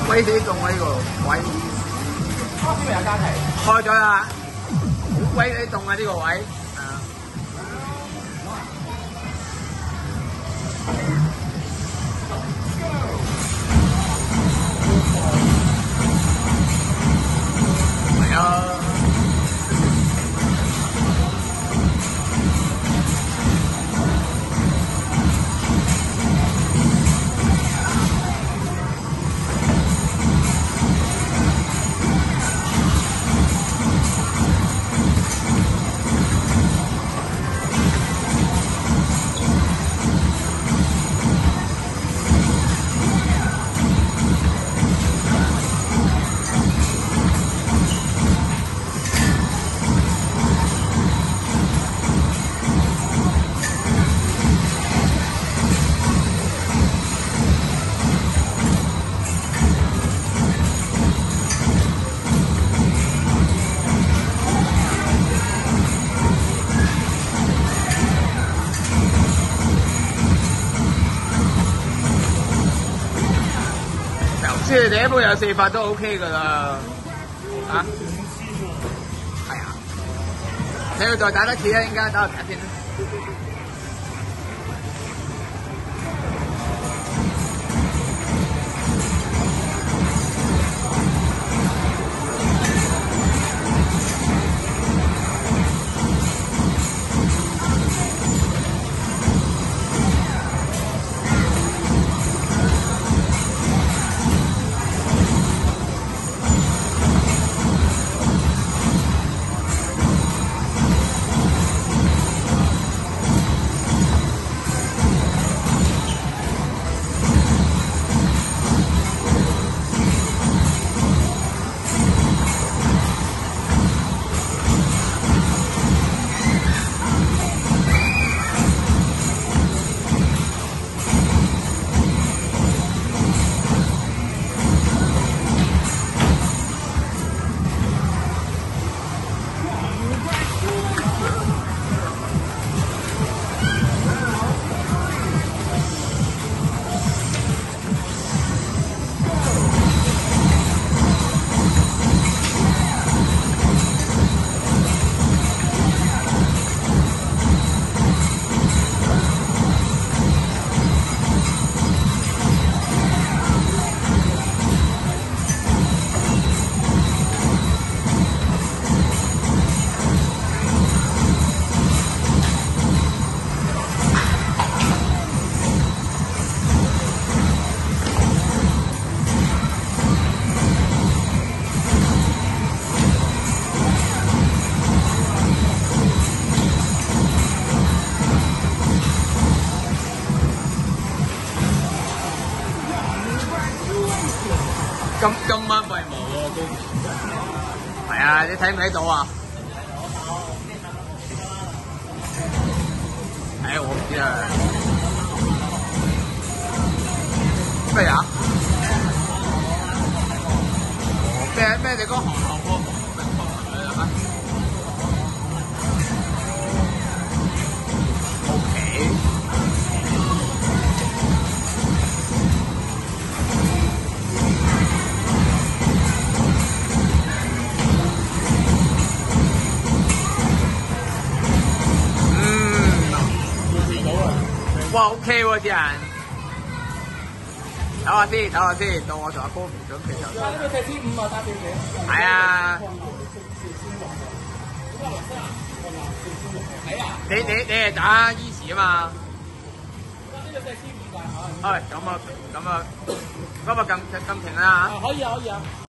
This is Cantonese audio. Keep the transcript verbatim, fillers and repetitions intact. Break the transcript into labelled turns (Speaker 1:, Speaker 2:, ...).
Speaker 1: 鬼死凍啊！呢個位
Speaker 2: 開邊有加提？
Speaker 1: 開咗啦，好鬼死凍啊！呢個位係啊。係啊。即係第一步有四發都 OK 㗎啦，啊，係啊，你要再打多次啊，應該打個打先啦。今今晚閉幕喎，高面。係啊，你睇唔睇到啊？唉，我唔知啊。咩啊？咩咩？你講行行貨冇明確係咪？OK。哇 ，OK 喎啲人，等下先，等下先，到我同阿高唔準備就。哇！呢個四千五啊，打幾幾？係啊。你你你係打 Easy 啊嘛？呢個四千五㗎嚇。係咁啊，咁啊，今日咁咁停啦嚇。可以啊，可以啊。